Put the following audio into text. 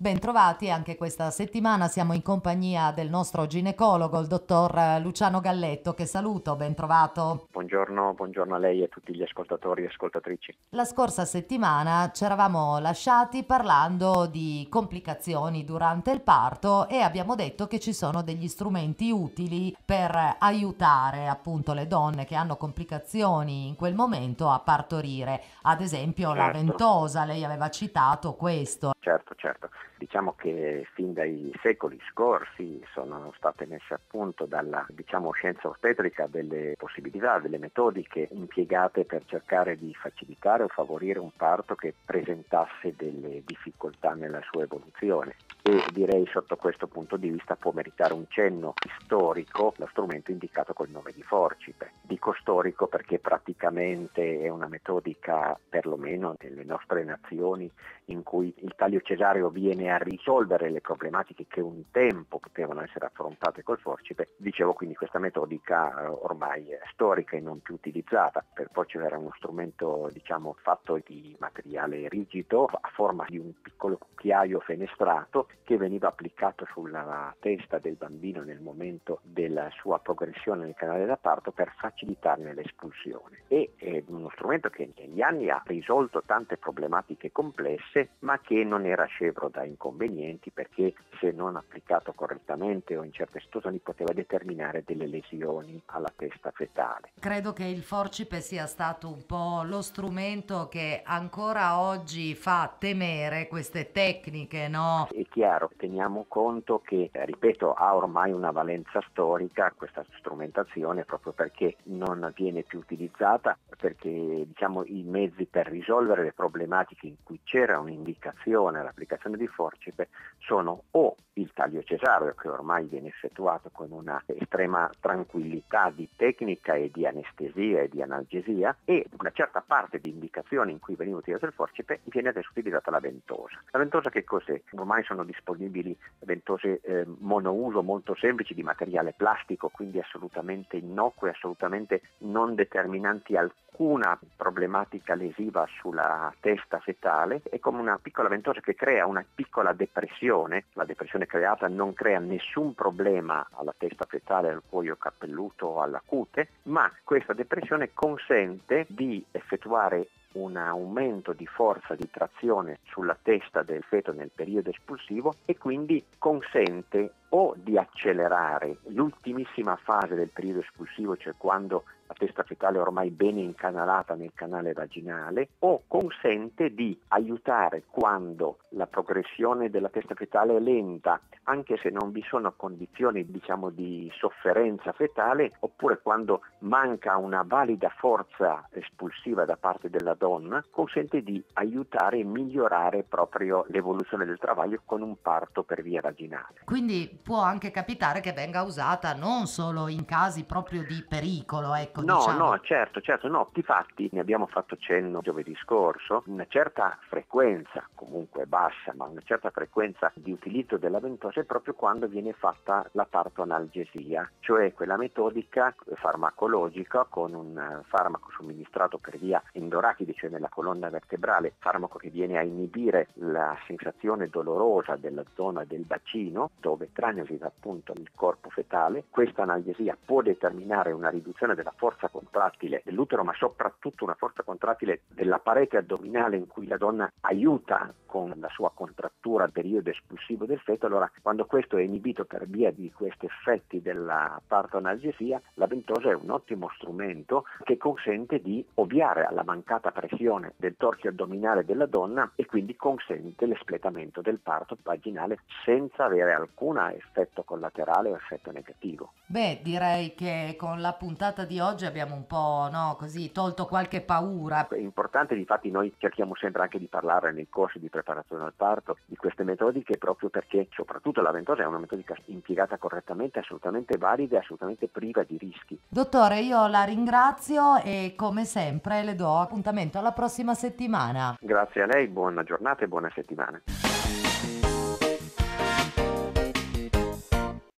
Bentrovati, anche questa settimana siamo in compagnia del nostro ginecologo, il dottor Luciano Galletto, che saluto, bentrovato. Buongiorno a lei e a tutti gli ascoltatori e ascoltatrici. La scorsa settimana ci eravamo lasciati parlando di complicazioni durante il parto e abbiamo detto che ci sono degli strumenti utili per aiutare appunto le donne che hanno complicazioni in quel momento a partorire. Ad esempio la Certo, ventosa, lei aveva citato questo. certo. Diciamo che fin dai secoli scorsi sono state messe a punto dalla, scienza ostetrica delle possibilità, delle metodiche impiegate per cercare di facilitare o favorire un parto che presentasse delle difficoltà nella sua evoluzione. E direi sotto questo punto di vista può meritare un cenno storico lo strumento indicato col nome di forcipe. Dico storico perché praticamente è una metodica, perlomeno nelle nostre nazioni, in cui il taglio cesareo viene a risolvere le problematiche che un tempo potevano essere affrontate col forcipe. Dicevo, quindi questa metodica ormai è storica e non più utilizzata. Per forcipe era uno strumento fatto di materiale rigido a forma di un piccolo cucchiaio fenestrato che veniva applicato sulla testa del bambino nel momento della sua progressione nel canale da parto per facilitarne l'espulsione. È uno strumento che negli anni ha risolto tante problematiche complesse, ma che non era scevro da inconvenienti, perché se non applicato correttamente o in certe situazioni poteva determinare delle lesioni alla testa fetale. Credo che il forcipe sia stato un po' lo strumento che ancora oggi fa temere queste tecniche, no? È chiaro, teniamo conto che, ripeto, ha ormai una valenza storica questa strumentazione, proprio perché non viene più utilizzata, perché i mezzi per risolvere le problematiche in cui c'era un'indicazione all'applicazione di forcipe sono o il taglio cesareo, che ormai viene effettuato con una estrema tranquillità di tecnica e di anestesia e di analgesia, e una certa parte di indicazioni in cui veniva utilizzato il forcipe viene adesso utilizzata la ventosa. La ventosa che cos'è? Ormai sono disponibili ventose monouso molto semplici di materiale plastico, quindi assolutamente innocue, assolutamente non determinanti alcuna problematica lesiva sulla testa fetale. È come una piccola ventosa che crea una piccola depressione. La depressione creata non crea nessun problema alla testa fetale, al cuoio capelluto o alla cute, ma questa depressione consente di effettuare un aumento di forza di trazione sulla testa del feto nel periodo espulsivo, e quindi consente o di accelerare l'ultimissima fase del periodo espulsivo, cioè quando la testa fetale è ormai bene incanalata nel canale vaginale, o consente di aiutare quando la progressione della testa fetale è lenta, anche se non vi sono condizioni di sofferenza fetale, oppure quando manca una valida forza espulsiva da parte della donna, consente di aiutare e migliorare proprio l'evoluzione del travaglio con un parto per via vaginale. Quindi può anche capitare che venga usata non solo in casi proprio di pericolo, ecco, No, diciamo. certo, no. Difatti ne abbiamo fatto cenno giovedì scorso, una certa frequenza, comunque bassa, ma una certa frequenza di utilizzo della ventosa è proprio quando viene fatta la partoanalgesia, cioè quella metodica farmacologica con un farmaco somministrato per via endorachide, cioè nella colonna vertebrale, farmaco che viene a inibire la sensazione dolorosa della zona del bacino, dove transita appunto il corpo fetale. Questa analgesia può determinare una riduzione della forza contrattile dell'utero, ma soprattutto una forza contrattile della parete addominale, in cui la donna aiuta con la sua contrattura al periodo espulsivo del feto. Allora, quando questo è inibito per via di questi effetti della partoanalgesia, la ventosa è un ottimo strumento che consente di ovviare alla mancata pressione del torchio addominale della donna, e quindi consente l'espletamento del parto vaginale senza avere alcun effetto collaterale o effetto negativo. Beh, direi che con la puntata di oggi abbiamo un po', no, così tolto qualche paura. È importante, difatti noi cerchiamo sempre anche di parlare nei corsi di preparazione al parto di queste metodiche, proprio perché soprattutto la ventosa è una metodica impiegata correttamente, assolutamente valida e assolutamente priva di rischi. Dottore, io la ringrazio e come sempre le do appuntamento alla prossima settimana. Grazie a lei, buona giornata e buona settimana.